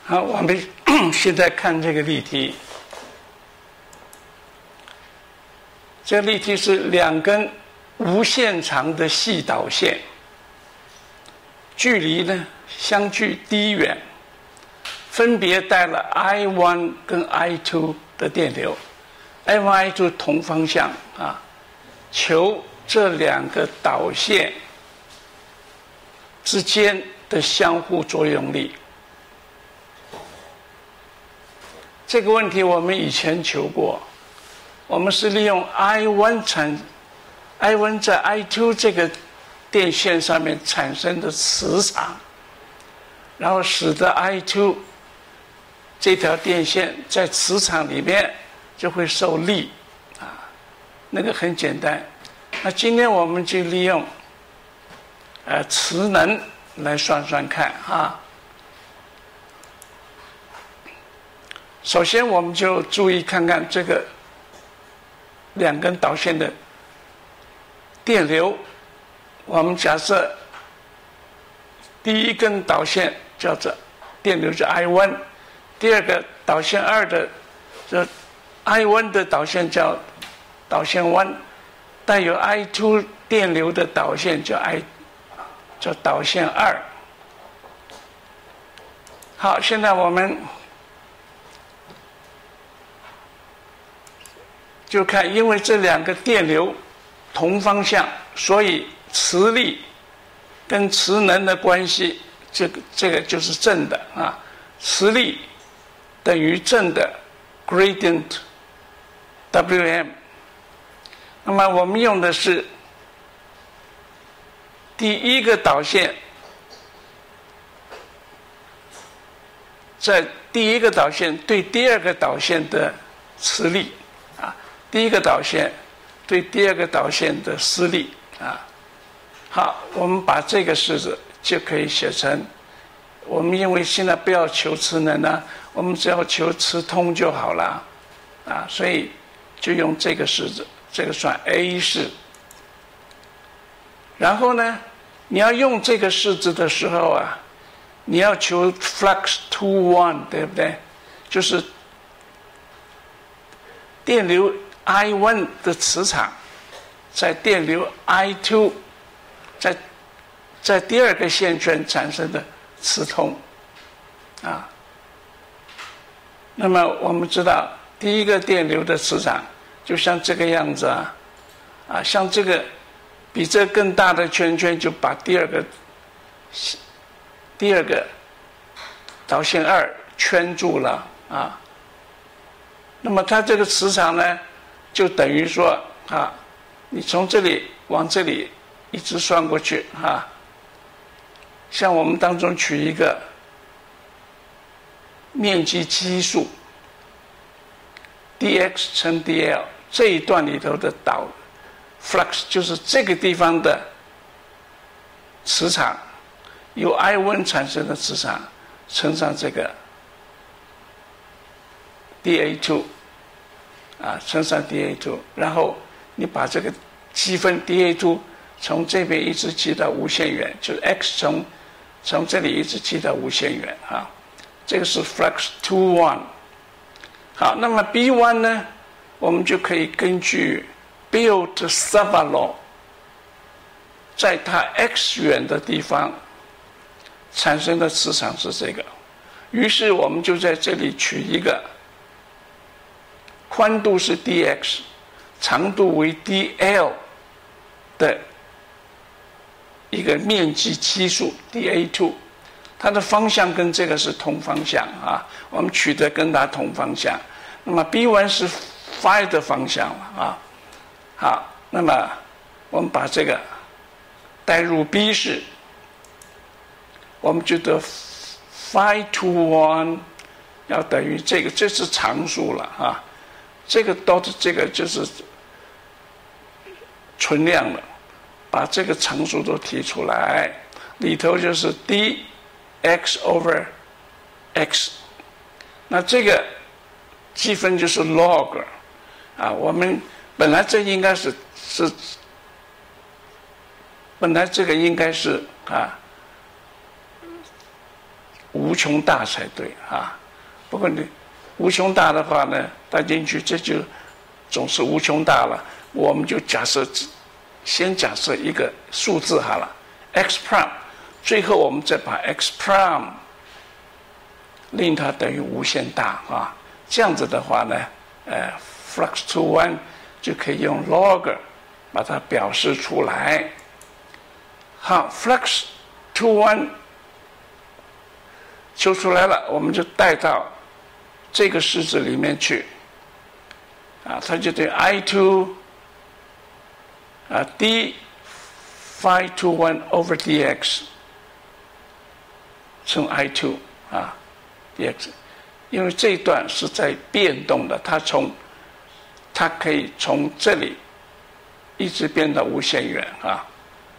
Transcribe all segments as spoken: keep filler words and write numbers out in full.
好，我们现在看这个例题。这个例题是两根无限长的细导线，距离呢相距 d 远，分别带了 I 一 跟 I 二 的电流 ，I 一 I 二 同方向啊，求这两个导线之间的相互作用力。这个问题我们以前求过，我们是利用 I 一 产 I 一 在 I 二 这个电线上面产生的磁场，然后使得 I 二 这条电线在磁场里面就会受力啊，那个很简单。那今天我们就利用呃磁能来算算看啊。首先我们就注意看看这个两根导线的电流，我们假设第一根导线叫做电流叫 I 一， 第二个导线二的这 I 一 的导线叫导线一，带有 I 二 电流的导线叫 I 叫导线二。好，现在我们就看，因为这两个电流同方向，所以磁力跟磁能的关系，这个这个就是正的啊。磁力等于正的 gradient W M。那么我们用的是第一个导线，在第一个导线对第二个导线的磁力。第一个导线对第二个导线的施力啊，好，我们把这个式子就可以写成，我们因为现在不要求磁能呢，我们只要求磁通就好了啊，所以就用这个式子，这个算 A 式。然后呢，你要用这个式子的时候啊，你要求 flux to one， 对不对？就是电流I 一 的磁场在电流 I 二 在在第二个线圈产生的磁通啊。那么我们知道第一个电流的磁场就像这个样子啊，啊，像这个比这更大的圈圈就把第二个第二个导线二圈住了啊。那么它这个磁场呢，就等于说啊，你从这里往这里一直算过去啊，像我们当中取一个面积基数 dx 乘 dl， 这一段里头的导 flux 就是这个地方的磁场，由 I 一 产生的磁场乘上这个 d A 二。啊，乘上 d A 二， 然后你把这个积分 d A 二 从这边一直积到无限远，就是 x 从从这里一直积到无限远啊。这个是 flux to one。好，那么 B 一 呢，我们就可以根据 Biot-Savart law， 在它 x 远的地方产生的磁场是这个。于是我们就在这里取一个。宽度是 dx， 长度为 dl 的一个面积基数 d A 二， 它的方向跟这个是同方向啊，我们取得跟它同方向。那么 B 一 是 phi 的方向啊。好，那么我们把这个带入 B 式，我们就得 phi to one 要等于这个，这是常数了啊。这个 dot 这个就是存量了，把这个常数都提出来，里头就是 dx over x， 那这个积分就是 log 啊。我们本来这应该是是本来这个应该是啊无穷大才对啊。不过你无穷大的话呢，带进去这就总是无穷大了。我们就假设，先假设一个数字好了 ，x prime， 最后我们再把 x prime 令它等于无限大啊。这样子的话呢，呃 ，flux to one 就可以用 log 把它表示出来。好 ，flux to one 求出来了，我们就带到这个式子里面去，啊，它就对 i two 啊 d phi to one over dx 乘 i two 啊 dx， 因为这一段是在变动的，它从它可以从这里一直变到无限远啊。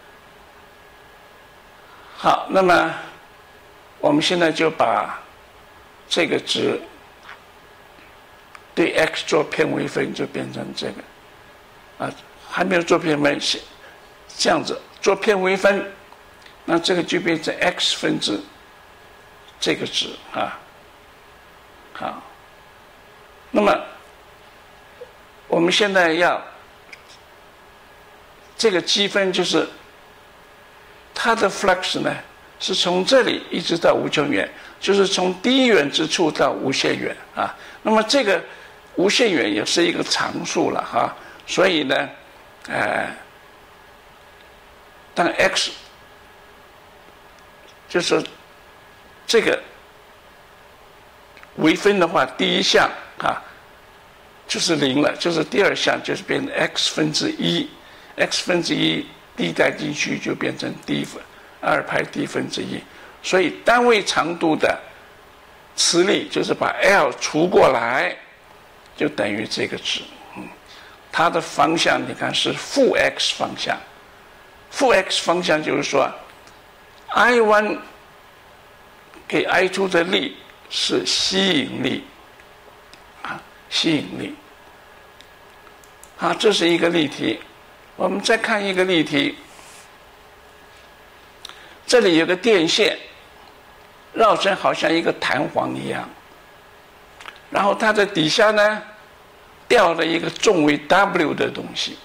好，那么我们现在就把这个值对 x 做偏微分，就变成这个啊，还没有做偏微分，这样子做偏微分，那这个就变成 x 分之这个值啊。好，那么我们现在要这个积分就是它的 flux 呢，是从这里一直到无穷远，就是从低远之处到无限远啊。那么这个无限远也是一个常数了哈，所以呢，呃，当 x 就是这个微分的话，第一项啊就是零了，就是第二项就是变成 x 分之一 ，x 分之一 d 带进去就变成 d 分二派 d 分之一，所以单位长度的磁力就是把 L 除过来，就等于这个值。嗯，它的方向你看是负 x 方向，负 x 方向就是说 I one 给 I two 的力是吸引力啊，吸引力。好，这是一个例题。我们再看一个例题，这里有个电线绕成好像一个弹簧一样，然后它的底下呢掉了一个重为 W 的东西。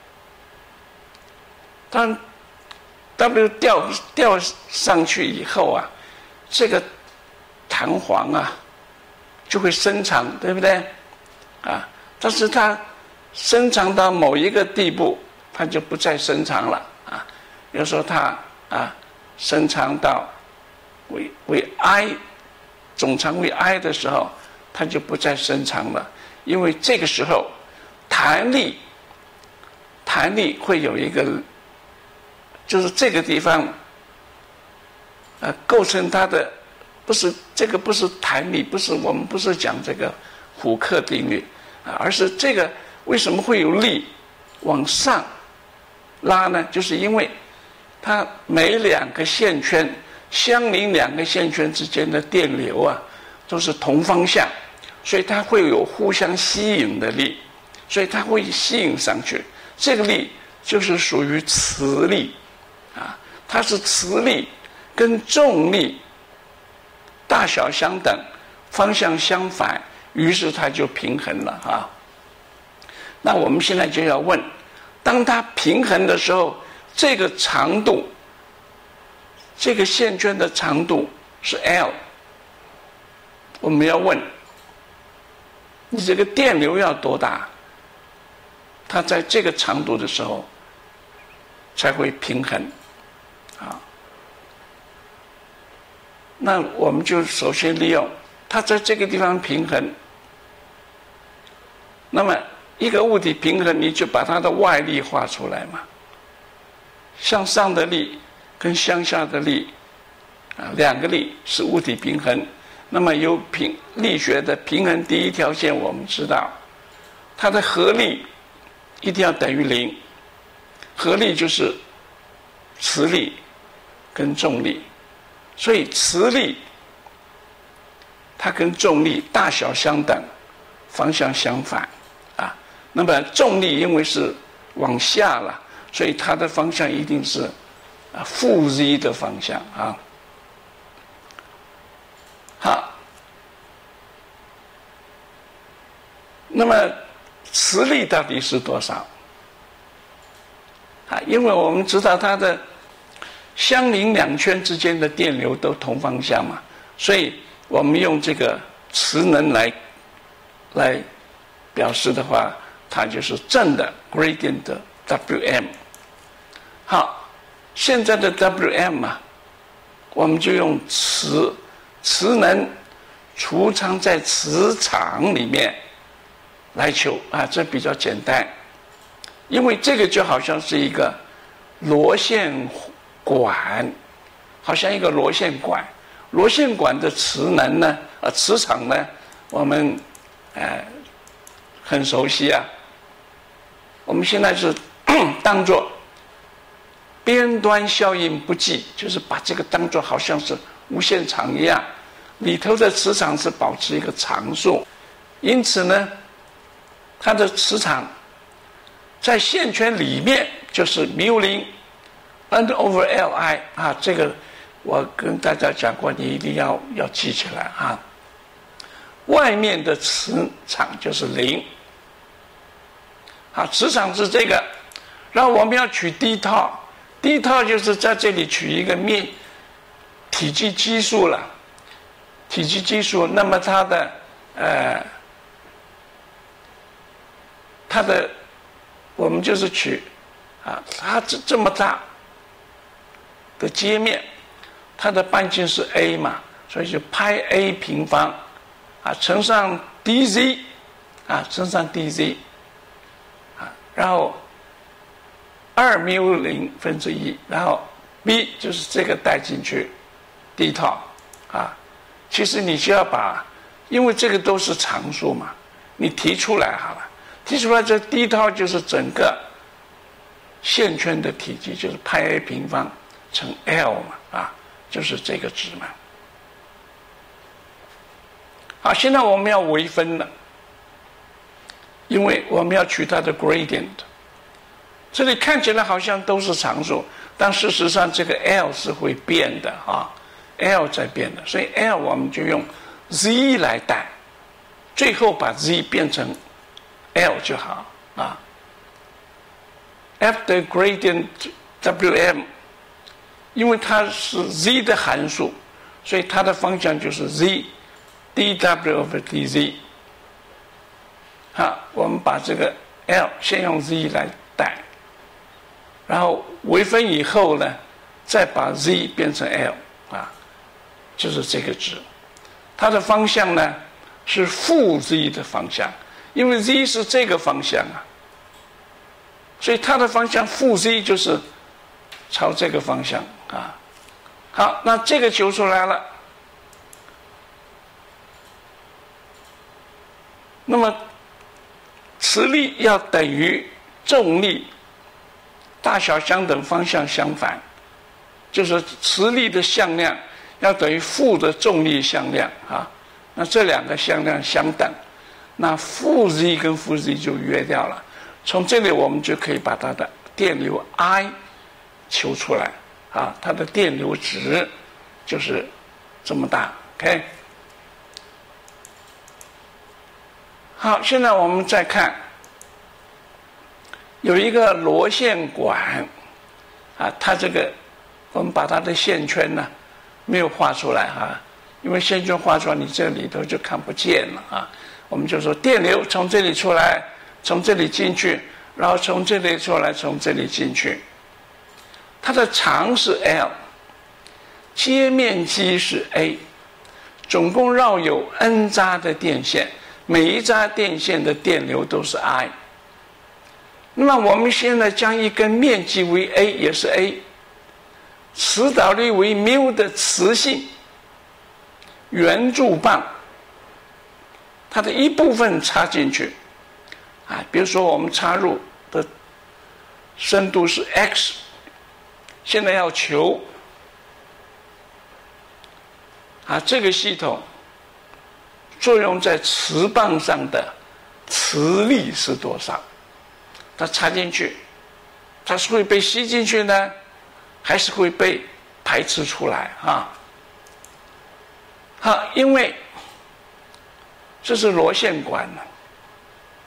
当 W 掉掉上去以后啊，这个弹簧啊就会伸长，对不对？啊，但是它伸长到某一个地步，它就不再伸长了啊。比如说它啊伸长到为为 I 总长为 I 的时候，它就不再伸长了，因为这个时候弹力弹力会有一个，就是这个地方呃构成它的，不是这个不是弹力，不是我们不是讲这个虎克定律啊，而是这个为什么会有力往上拉呢？就是因为它每两个线圈相邻两个线圈之间的电流啊都是同方向，所以它会有互相吸引的力，所以它会吸引上去。这个力就是属于磁力啊，它是磁力跟重力大小相等，方向相反，于是它就平衡了啊。那我们现在就要问，当它平衡的时候，这个长度，这个线圈的长度是 L， 我们要问你这个电流要多大，它在这个长度的时候才会平衡啊。那我们就首先利用它在这个地方平衡，那么一个物体平衡，你就把它的外力画出来嘛，向上的力跟向下的力啊，两个力是物体平衡。那么由平力学的平衡第一条线，我们知道它的合力一定要等于零，合力就是磁力跟重力，所以磁力它跟重力大小相等，方向相反啊。那么重力因为是往下了，所以它的方向一定是啊负 z 的方向啊。 那么磁力到底是多少？啊，因为我们知道它的相邻两圈之间的电流都同方向嘛，所以我们用这个磁能来来表示的话，它就是正的 gradient 的 W M。好，现在的 W M 啊，我们就用磁磁能储藏在磁场里面来求啊，这比较简单，因为这个就好像是一个螺线管，好像一个螺线管，螺线管的磁能呢，呃，磁场呢，我们呃很熟悉啊。我们现在是当作边端效应不计，就是把这个当作好像是无限场一样，里头的磁场是保持一个常数，因此呢，它的磁场在线圈里面就是 mu 零 N over L I 啊，这个我跟大家讲过，你一定要要记起来啊。外面的磁场就是零，啊，磁场是这个，然后我们要取 d 套。第一套就是在这里取一个面体积基数了，体积基数，那么它的呃，它的我们就是取啊，它这这么大的接面，它的半径是 a 嘛，所以就派 a 平方啊乘上 dz 啊乘上 dz 啊，然后二缪零分之一，然后 b 就是这个带进去 d 套啊，其实你就要把，因为这个都是常数嘛，你提出来好了，提出来这 d 套就是整个线圈的体积，就是派 a 平方乘 l 嘛，啊，就是这个值嘛。好，现在我们要微分了，因为我们要取它的 gradient。这里看起来好像都是常数，但事实上这个 L 是会变的啊 ，L 在变的，所以 L 我们就用 z 来代，最后把 z 变成 L 就好啊。F 的 gradient W M， 因为它是 z 的函数，所以它的方向就是 z dw over dz。好，我们把这个 L 先用 z 来代。然后微分以后呢，再把 z 变成 l 啊，就是这个值。它的方向呢是负 z 的方向，因为 z 是这个方向啊，所以它的方向负 z 就是朝这个方向啊。好，那这个求出来了，那么磁力要等于重力。大小相等，方向相反，就是磁力的向量要等于负的重力向量啊。那这两个向量相等，那负 z 跟负 z 就约掉了。从这里我们就可以把它的电流 I 求出来啊，它的电流值就是这么大。OK， 好，现在我们再看。有一个螺线管啊，它这个我们把它的线圈呢没有画出来哈、啊，因为线圈画出来你这里头就看不见了啊。我们就说电流从这里出来，从这里进去，然后从这里出来，从这里进去。它的长是 L， 接面积是 A， 总共绕有 N 匝的电线，每一匝电线的电流都是 I。那么我们现在将一根面积为 a， 也是 a， 磁导率为 mu 的磁性圆柱棒，它的一部分插进去啊，比如说我们插入的深度是 x， 现在要求啊这个系统作用在磁棒上的磁力是多少？它插进去，它是会被吸进去呢，还是会被排斥出来啊？好，因为这是螺线管呢，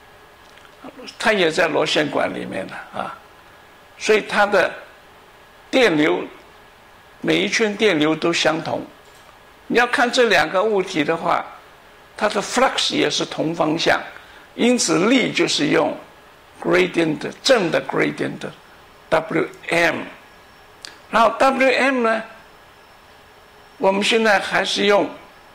它也在螺线管里面的啊，所以它的电流每一圈电流都相同。你要看这两个物体的话，它的 flux 也是同方向，因此力就是用 gradient 正的 gradient W M， 然后 W M 呢，我们现在还是用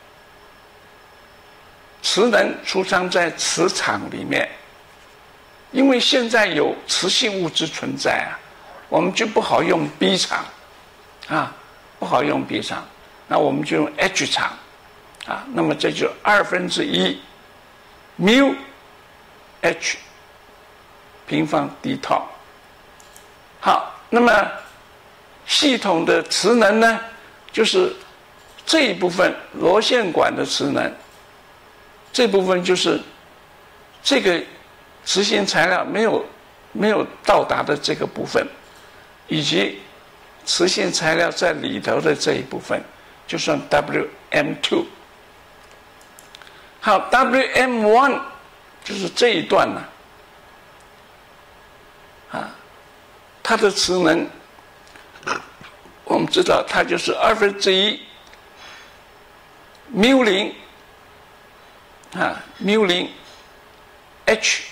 磁能储藏在磁场里面，因为现在有磁性物质存在啊，我们就不好用 B 场啊，不好用 B 场，那我们就用 H 场啊，那么这就二分之一 mu H 平方 d tau。好，那么系统的磁能呢，就是这一部分螺线管的磁能，这部分就是这个磁性材料没有没有到达的这个部分，以及磁性材料在里头的这一部分，就算 W M 二。好 ，W M 一 就是这一段呢、啊，啊，它的磁能，我们知道它就是二分之一 mu 零啊 mu 零 h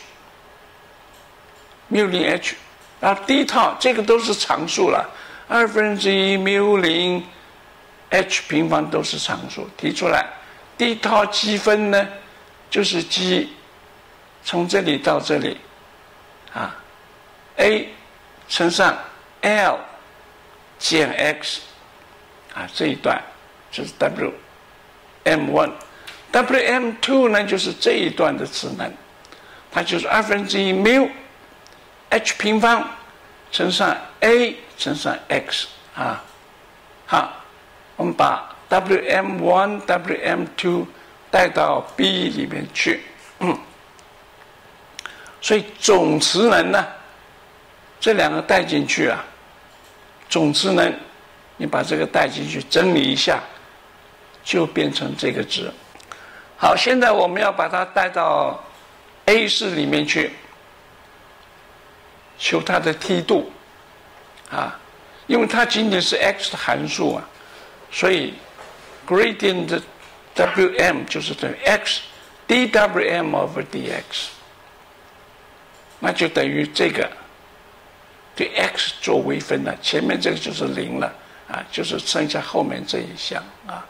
mu 零 h， 然后 d tau 这个都是常数了，二分之一 mu 零 h 平方都是常数，提出来 d tau 积分呢，就是积从这里到这里啊 a 乘上 L 减 x 啊，这一段就是 W M 一， W M 二 呢就是这一段的磁能，它就是二分之一 mu h 平方乘上 a 乘上 x 啊。好，我们把 W M 一 W M 二带到 B 里面去，嗯，所以总磁能呢，这两个带进去啊，总磁能你把这个带进去整理一下，就变成这个值。好，现在我们要把它带到 A 式里面去，求它的梯度啊，因为它仅仅是 x 的函数啊，所以 gradient W M 就是等于 x dWm over dx， 那就等于这个对 x 做微分了，前面这个就是零了啊，就是剩下后面这一项啊，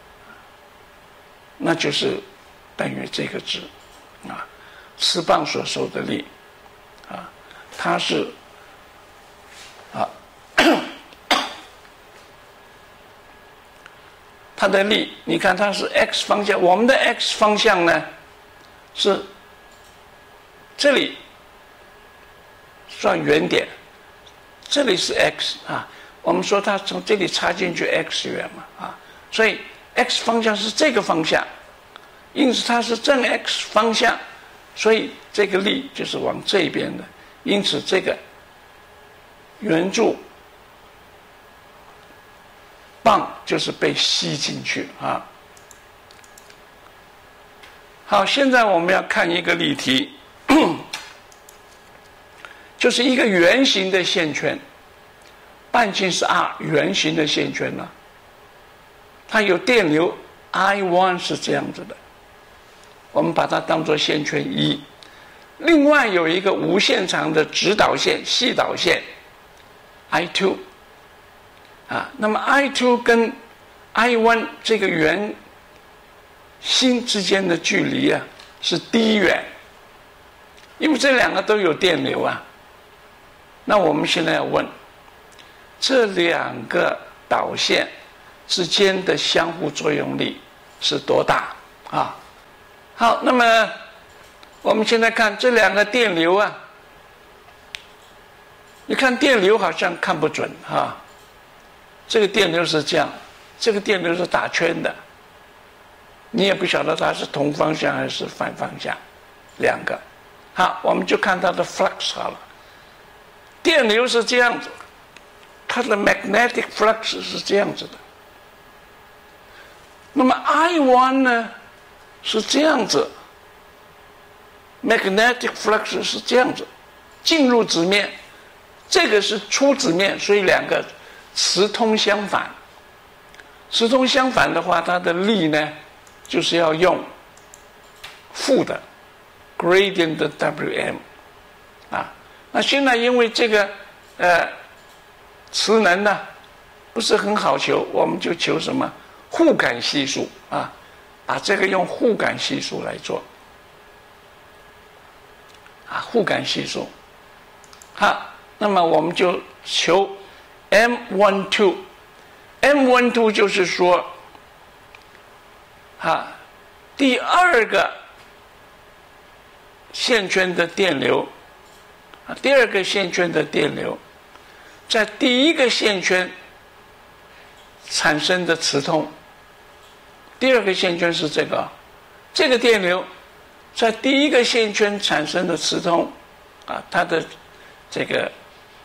那就是等于这个值啊，磁棒所受的力啊，它是啊，它的力，你看它是 x 方向，我们的 x 方向呢是这里算原点，这里是 x 啊，我们说它从这里插进去 x 远嘛啊，所以 x 方向是这个方向，因此它是正 x 方向，所以这个力就是往这边的，因此这个圆柱棒就是被吸进去啊。好，现在我们要看一个例题，就是一个圆形的线圈，半径是 r， 圆形的线圈呢、啊，它有电流 I 一 是这样子的，我们把它当作线圈一。另外有一个无限长的直导线、细导线 I 二。啊，那么 I 二 跟 I 一 这个圆心之间的距离啊是 d 远，因为这两个都有电流啊。那我们现在要问，这两个导线之间的相互作用力是多大啊？好，那么我们现在看这两个电流啊，你看电流好像看不准啊。这个电流是这样，这个电流是打圈的，你也不晓得它是同方向还是反方向，两个。好，我们就看它的 flux 好了。电流是这样子，它的 magnetic flux 是这样子的。那么 I 一 呢是这样子， magnetic flux 是这样子，进入子面，这个是出子面，所以两个磁通相反。磁通相反的话，它的力呢，就是要用负的 gradient 的 W M 啊。那现在因为这个呃磁能呢不是很好求，我们就求什么互感系数啊，把这个用互感系数来做啊，互感系数。好，那么我们就求 M 十二。M 十二 就是说，啊，第二个线圈的电流，啊，第二个线圈的电流，在第一个线圈产生的磁通，第二个线圈是这个，这个电流在第一个线圈产生的磁通，啊，它的这个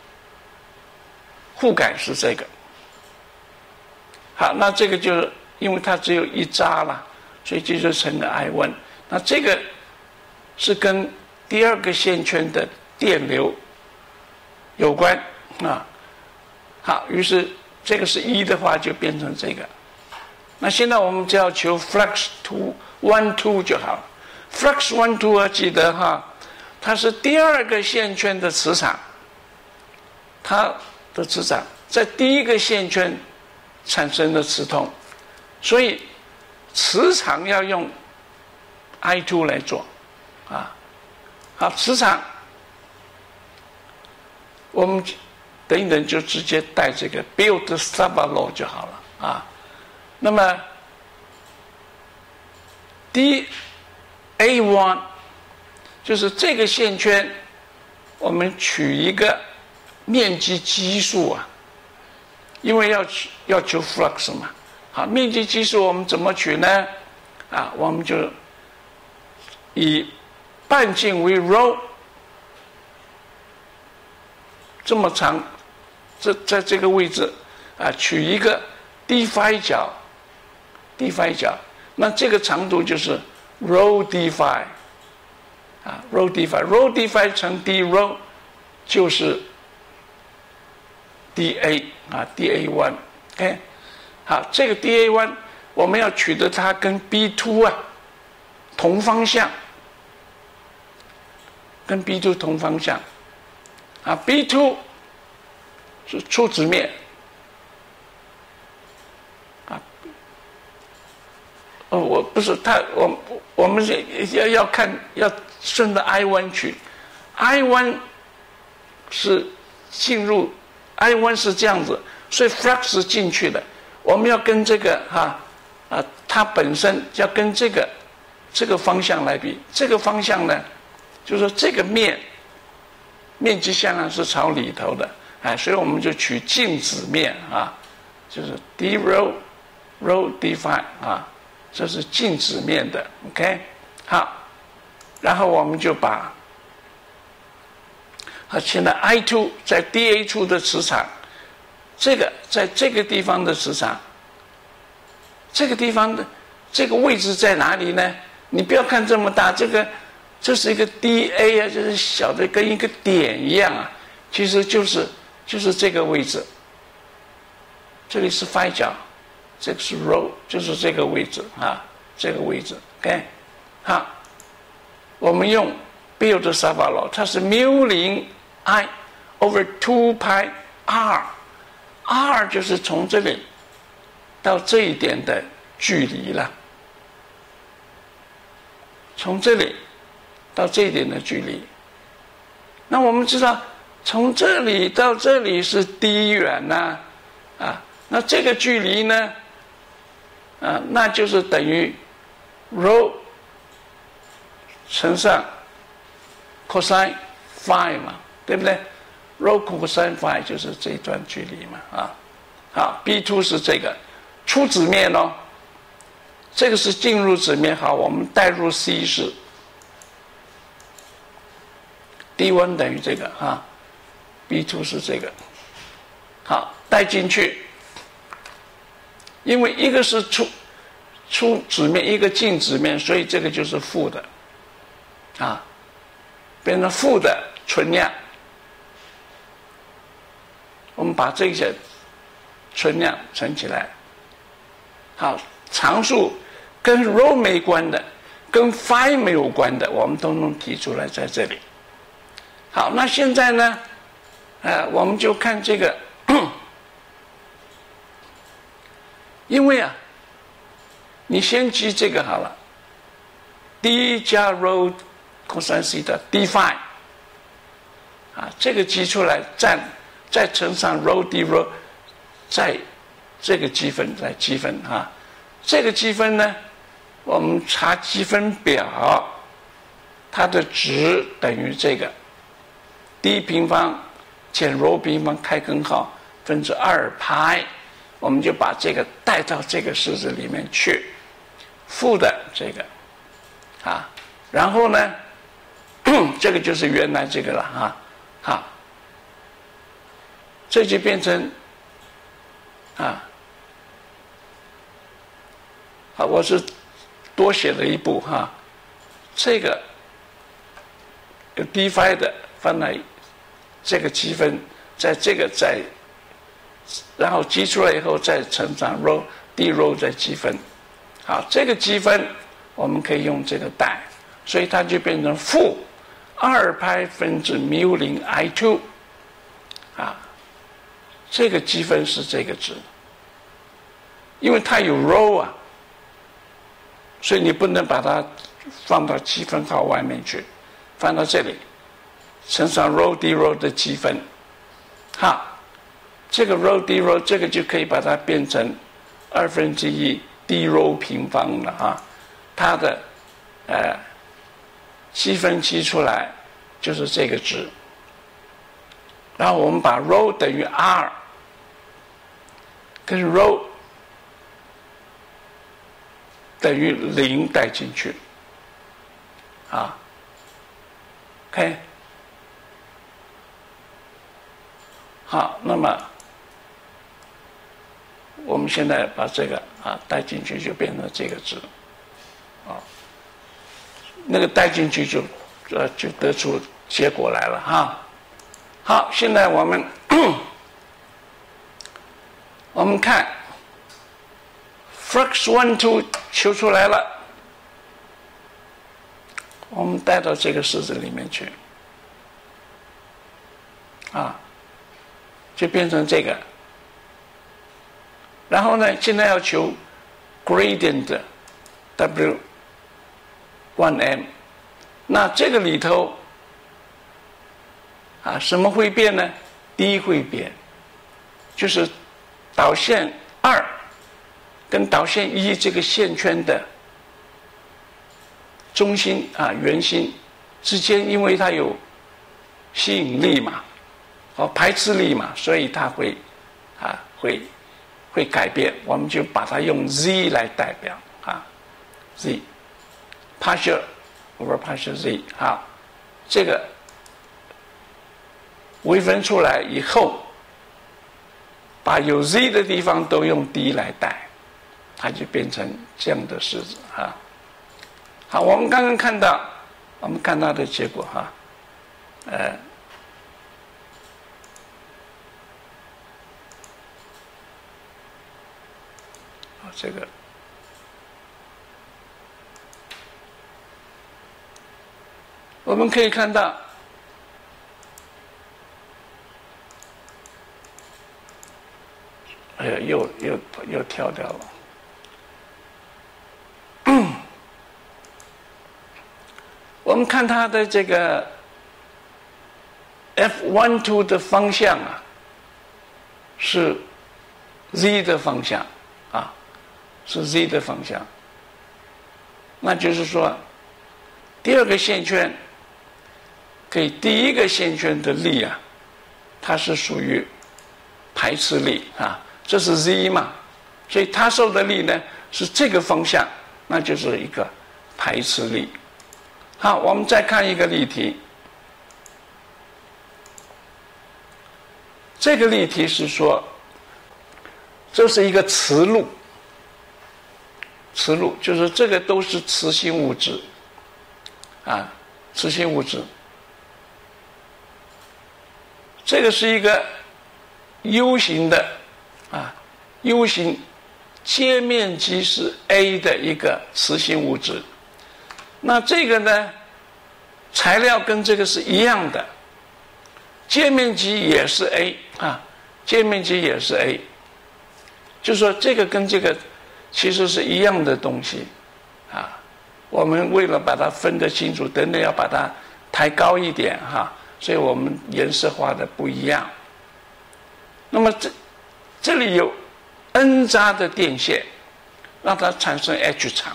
互感是这个。好，那这个就是因为它只有一扎了，所以这就成了 I 一。那这个是跟第二个线圈的电流有关啊。好，于是这个是一的话，就变成这个。那现在我们只要求 flux two one two 就好了。flux one two 啊，记得哈，它是第二个线圈的磁场，它的磁场在第一个线圈产生的磁通，所以磁场要用 I 二 来做啊。好，磁场我们等一等就直接带这个 Biot-Savart law 就好了啊。那么 D A 一 就是这个线圈，我们取一个面积基数啊。因为要取要求 flux 嘛，好，面积基数我们怎么取呢？啊，我们就以半径为 rho， 这么长，这在这个位置啊，取一个 d phi 角 ，d phi 角，那这个长度就是 rho d phi， 啊 ，rho d phi，rho d phi 乘 d rho 就是。D A 啊 ，D A 一 ，OK， 好，这个 D A 一 我们要取得它跟 B 二 啊同方向，跟 B 二 同方向，啊 ，B 二 是出子面，啊，哦，我不是它，我我们要要看要顺着 I 一 取 ，I 一 是进入。I 一 是这样子，所以 flux 进去了。我们要跟这个哈啊，它本身要跟这个这个方向来比。这个方向呢，就是说这个面面积向量是朝里头的，哎，所以我们就取静止面啊，就是 d rho rho d phi 啊，这是静止面的 ，OK， 好，然后我们就把。好，现在 I 二 在 D A 处的磁场，这个在这个地方的磁场，这个地方的这个位置在哪里呢？你不要看这么大，这个这是一个 D A 啊，就是小的跟一个点一样啊，其实就是就是这个位置。这里是 phi 角，这个是 rho， 就是这个位置啊，这个位置 ，OK， 好，我们用 Biot-Savart law， 它是 mu 零。I over two pi r，r 就是从这里到这一点的距离了，从这里到这一点的距离。那我们知道，从这里到这里是 d 远呐，啊，那这个距离呢，啊，那就是等于 rho 乘上 cosine phi 嘛。对不对 ？rho cosine phi 就是这一段距离嘛，啊，好 ，B 二 是这个出子面哦，这个是进入子面，好，我们代入 C 是 D 一 等于这个啊 ，B 二 是这个，好，带进去，因为一个是出出子面，一个进子面，所以这个就是负的，啊， 变成负的存量。我们把这些存量乘起来，好，常数跟 row 没关的，跟 phi 没有关的，我们都能提出来在这里。好，那现在呢，呃，我们就看这个，因为啊，你先记这个好了 ，d 加 row cos theta d phi， 啊，这个记出来占。再乘上 rho d rho， 再这个积分再积分啊，这个积分呢，我们查积分表，它的值等于这个 d 平方减 rho 平方开根号分之二派，我们就把这个带到这个式子里面去，负的这个啊，然后呢，这个就是原来这个了啊，好。这就变成啊，啊，我是多写了一步哈、啊，这个有 d phi 的放在这个积分，在这个再，然后积出来以后再乘上 rho d rho 再积分，好，这个积分我们可以用这个代，所以它就变成负二派分之 mu 零 i two 啊。这个积分是这个值，因为它有 row 啊，所以你不能把它放到积分号外面去，放到这里，乘上 row d row 的积分，好，这个 row d row 这个就可以把它变成二分之一 d row 平方了啊，它的呃积分积出来就是这个值。然后我们把 rho 等于 r 跟 rho 等于零带进去，啊 ，OK， 好，那么我们现在把这个啊带进去，就变成这个值，啊，那个带进去就呃就得出结果来了哈。好，现在我们我们看 flux one two 求出来了，我们带到这个式子里面去，啊，就变成这个。然后呢，现在要求 gradient w one m， 那这个里头。啊，什么会变呢 ？d 会变，就是导线二跟导线一这个线圈的中心啊圆心之间，因为它有吸引力嘛，和排斥力嘛，所以它会啊会会改变。我们就把它用 z 来代表啊 ，z partial over partial z 好，这个。微分出来以后，把有 z 的地方都用 d 来代，它就变成这样的式子哈。好，我们刚刚看到，我们看到的结果哈，呃，好，这个我们可以看到。哎呀，又又又跳掉了。我们看它的这个 F 一 二 的方向啊，是 z 的方向啊，是 z 的方向。那就是说，第二个线圈给第一个线圈的力啊，它是属于排斥力啊。这是 z 嘛，所以它受的力呢是这个方向，那就是一个排斥力。好，我们再看一个例题。这个例题是说，这是一个磁路，磁路就是这个都是磁性物质，啊，磁性物质。 这个是一个 U 型的啊 ，U 型接面积是 A 的一个磁性物质。那这个呢，材料跟这个是一样的，接面积也是 A 啊，接面积也是 A， 就是说这个跟这个其实是一样的东西啊。我们为了把它分得清楚，等等要把它抬高一点哈，所以我们颜色画的不一样。那么这这里有 N 扎的电线，让它产生 H 场。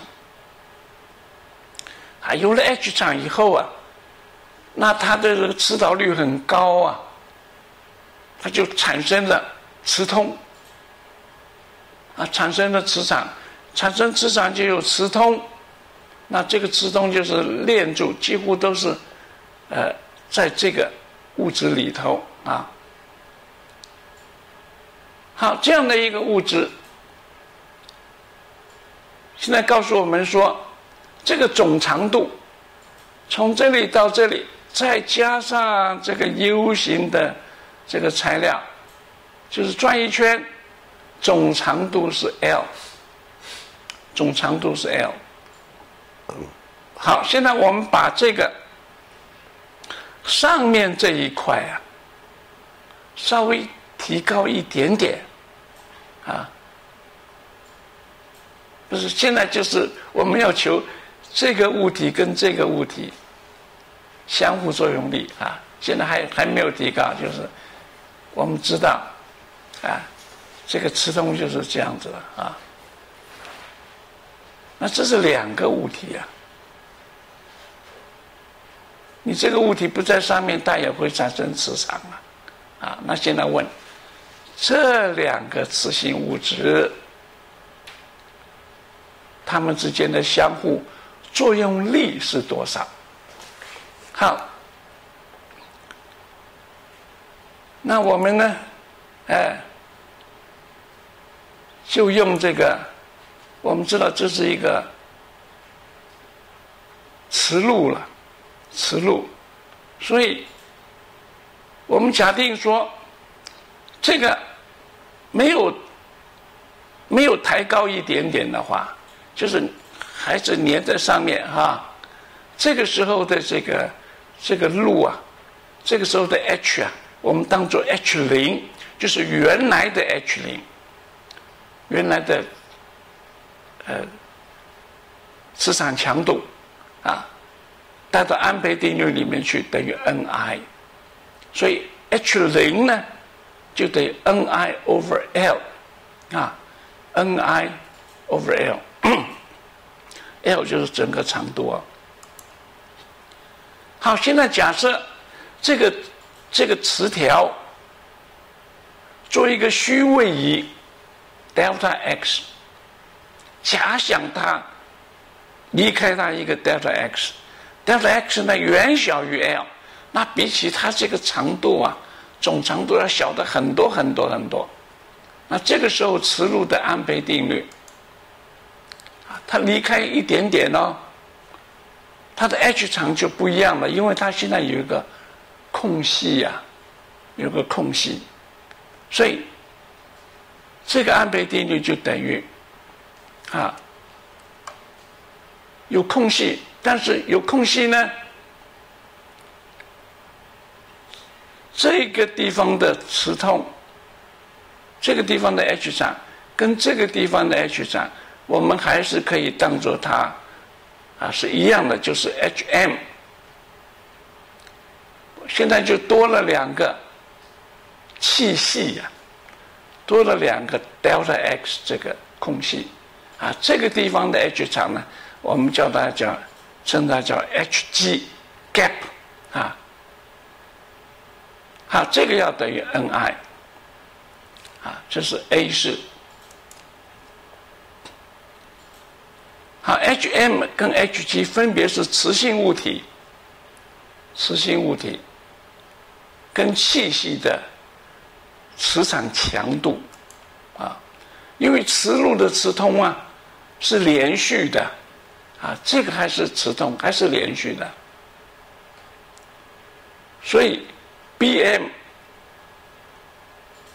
啊，有了 H 场以后啊，那它的这个磁导率很高啊，它就产生了磁通，啊，产生了磁场，产生磁场就有磁通，那这个磁通就是链住，几乎都是，呃，在这个物质里头啊。好，这样的一个物质，现在告诉我们说，这个总长度从这里到这里，再加上这个 U 型的这个材料，就是转一圈，总长度是 L， 总长度是 L。好，现在我们把这个上面这一块啊，稍微提高一点点，啊，不是，现在就是我们要求这个物体跟这个物体相互作用力啊，现在还还没有提高，就是我们知道啊，这个磁通就是这样子了啊。那这是两个物体啊，你这个物体不在上面，它也会产生磁场啊。啊，那现在问，这两个磁性物质，它们之间的相互作用力是多少？好，那我们呢，哎，就用这个，我们知道这是一个磁路了，磁路，所以我们假定说，这个没有没有抬高一点点的话，就是还是粘在上面哈。这个时候的这个这个路啊，这个时候的 H 啊，我们当做 H 零，就是原来的 H 零，原来的呃磁场强度啊，带到安培定律里面去等于 N I。所以 H 零 呢，就等于 N I over L 啊 ，N I over L，L 就是整个长度啊。好，现在假设这个这个磁条做一个虚位移 delta x， 假想它离开它一个 delta x，delta x 呢远小于 L。那比起它这个长度啊，总长度要小的很多很多很多。那这个时候磁路的安培定律，啊，它离开一点点哦，它的 H 场就不一样了，因为它现在有一个空隙呀、啊，有个空隙，所以这个安培定律就等于啊有空隙，但是有空隙呢，这个地方的磁通，这个地方的 H 场跟这个地方的 H 场，我们还是可以当作它啊是一样的，就是 H M。现在就多了两个气系呀、啊，多了两个 delta x 这个空隙啊，这个地方的 H 场呢，我们叫它叫称它叫 H G gap 啊。好，这个要等于 N I， 啊，这是 A 式。好 ，H M 跟 H G 分别是磁性物体，磁性物体跟气系的磁场强度，啊，因为磁路的磁通啊是连续的，啊，这个还是磁通，还是连续的，所以 B M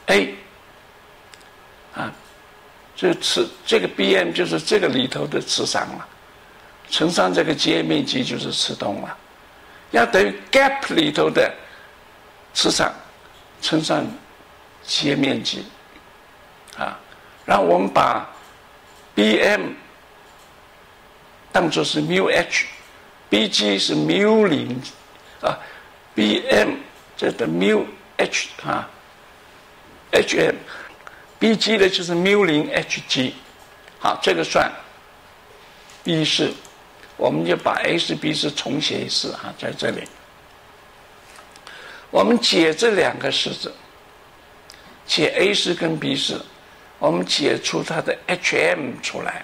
A 啊，这磁这个 B M 就是这个里头的磁场了，乘上这个接面积就是磁通了，要等于 gap 里头的磁场乘上接面积啊，然后我们把 B M 当作是 mu h，B G 是 mu 零啊 ，B M 这的 mu h 啊 ，H M，B G 的就是 mu 零 H G， 好，这个算 B 式，我们就把 A 式 B 式重写一次啊，在这里，我们解这两个式子，解 A 式跟 B 式，我们解出它的 H M 出来。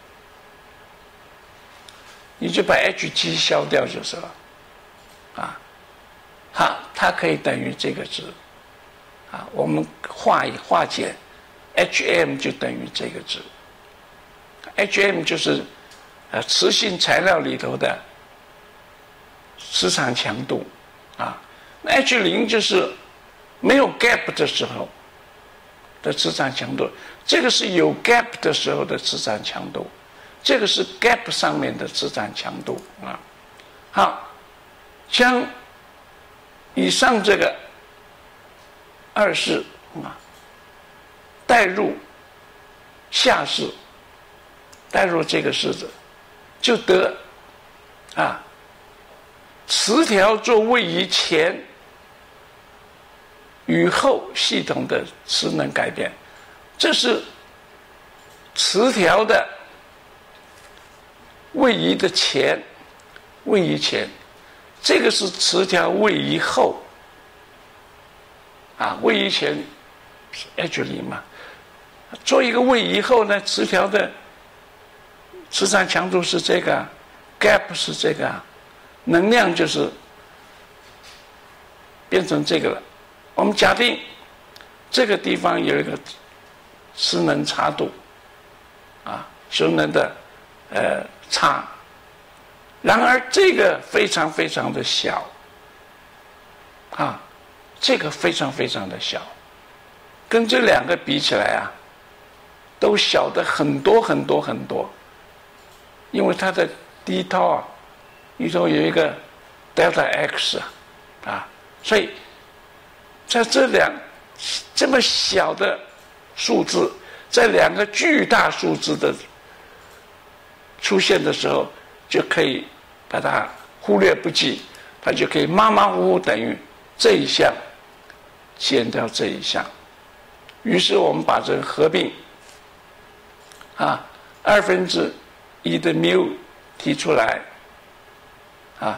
你就把 H G 消掉就是了，啊，它它可以等于这个值，啊，我们化一化简 ，H M 就等于这个值 ，H M 就是呃磁性材料里头的磁场强度，啊，那 H 零就是没有 gap 的时候的磁场强度，这个是有 gap 的时候的磁场强度。这个是 gap 上面的磁场强度啊。好，将以上这个二式啊带入下式，带入这个式子，就得啊磁条做位移前与后系统的磁能改变，这是磁条的位移的前，位移前，这个是磁条位移后，啊，位移前是 H 零嘛，做一个位移后呢，磁条的磁场强度是这个 ，gap 是这个，能量就是变成这个了。我们假定这个地方有一个磁能差度，啊，磁能的呃。差，然而这个非常非常的小，啊，这个非常非常的小，跟这两个比起来啊，都小的很多很多很多，因为它的 d 套啊，里头有一个 delta x 啊，啊，所以在这两这么小的数字，在两个巨大数字的出现的时候，就可以把它忽略不计，它就可以马马虎虎等于这一项减掉这一项。于是我们把这个合并，啊，二分之一的缪提出来，啊，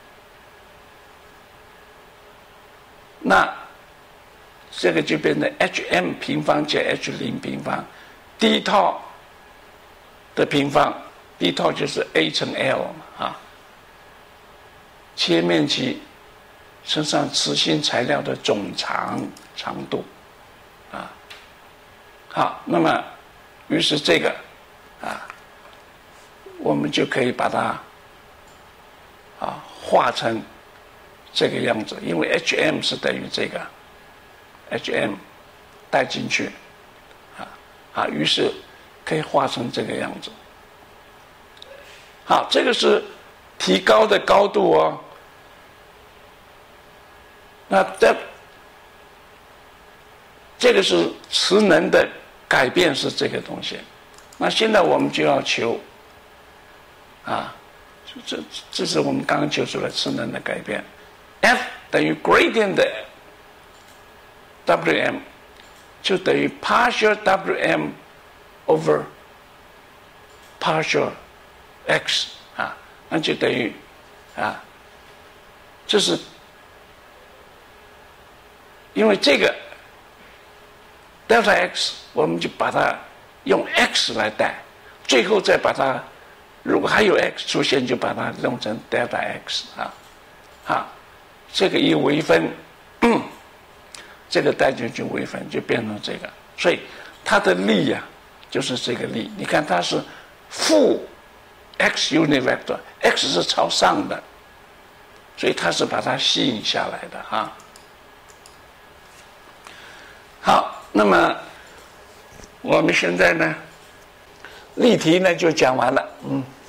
那这个就变成 H M 平方减 H 零平方 ，d 套的平方。d 套就是 A 乘 L 啊，切面积乘上磁性材料的总长长度啊。好，那么于是这个啊，我们就可以把它啊画成这个样子，因为 H M 是等于这个 H M 带进去啊啊，于是可以画成这个样子。好，这个是提高的高度哦。那这这个是磁能的改变是这个东西。那现在我们就要求啊，这这是我们刚刚求出来磁能的改变 ，F 等于 gradient 的 W M， 就等于 partial W M over partial x 啊，那就等于啊，这是因为这个 delta x， 我们就把它用 x 来代，最后再把它，如果还有 x 出现，就把它弄成 delta x 啊，啊，这个一微分，嗯、这个带进去微分就变成这个，所以它的力呀、啊、就是这个力，你看它是负。x unit vector x 是朝上的，所以它是把它吸引下来的啊。好， 那么我们现在呢，例题呢就讲完了，嗯。